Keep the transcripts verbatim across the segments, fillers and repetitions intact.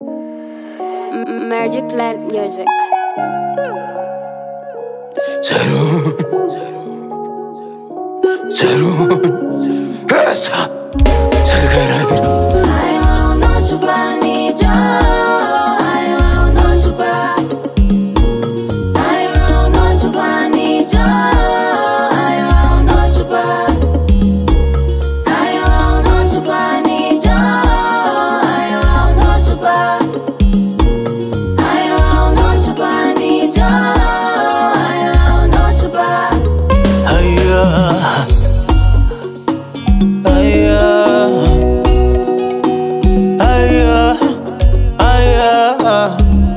Magic Land Music. Zerun, Zerun, Esa, Zergarai. I will not super Nijo. I will not super. I will not super Nijo. I will not super. I will not super Nijo. I will not super. I will not super Nijo. I will not super. Aya, aya, aya, aya.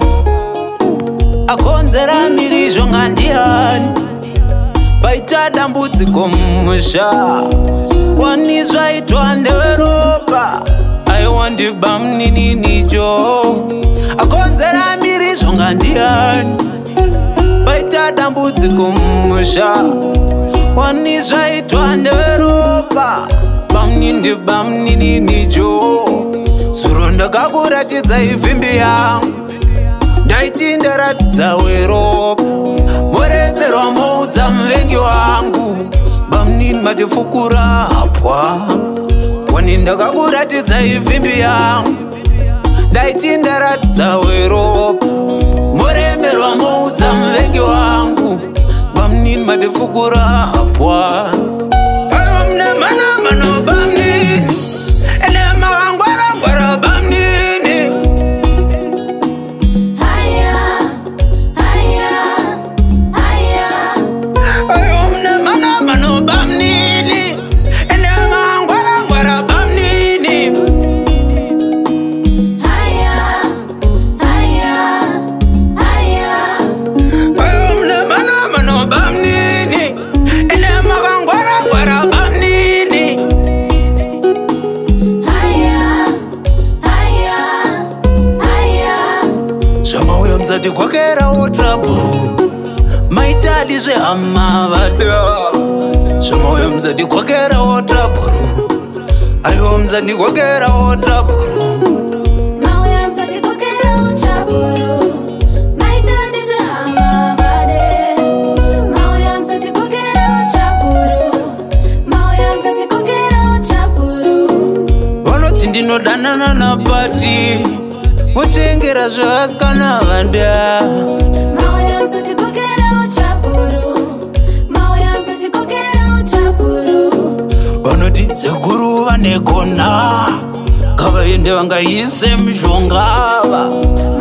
Akonzera mirizho ngandiani paita dambudziko mumusha wanizvaitwa ndeveropa aiwa ndiBamunini Nijo. Akonzera mirizho ngandiani paita dambudziko mumusha wanizvaitwa ndeveropa Bamunini ndiBamunini Nijo. Zuro ndakakuratidza ivhimbi yangu ndaiti ndaratidza weropa muremerwa moudza muvengi wangu Bamunini matifukura hapwa wani ndakakuratidza ivhimbi yangu ndaiti ndaratidza weropa muremerwa moudza muvengi wangu Bamunini matifukura hapwa ayo mne mana mano Bamunini ene mawangwara ngwara Bamunini. Mzati kwakera otraburu maitadi zvehama vada. Shamoyo mzati kwakera otraburu aiwo mzati kwakera otraburu. Mauya mzati kwakera otraburu maitadi zvehama vada. Mauya mzati kwakera otraburu. Mauya mzati kwakera otraburu. Vanoti ndinodanana napati muchengera zvasikana vanda. Mauya mzati kwakera otraburu. Mauya mzati kwakera otraburu. Vanoti sekuru vanekona ngavaende vangaise mishongava